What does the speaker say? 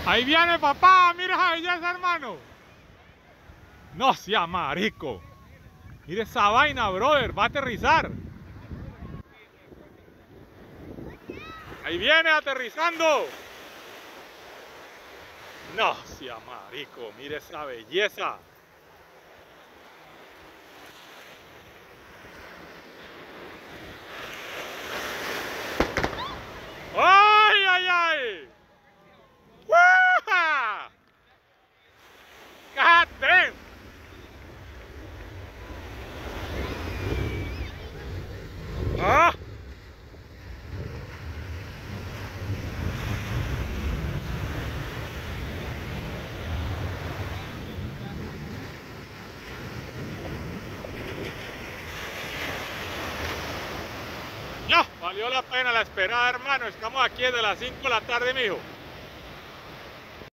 Ahí viene, papá. Mira esa belleza, hermano. No sea marico. Mire esa vaina, brother. Va a aterrizar. Ahí viene aterrizando. No sea marico. Mire esa belleza. ¡Ay, ay, ay! ¡Wah! God damn! ¡Ah! Ya, valió la pena la esperada, hermano. Estamos aquí desde las 5 de la tarde, mijo.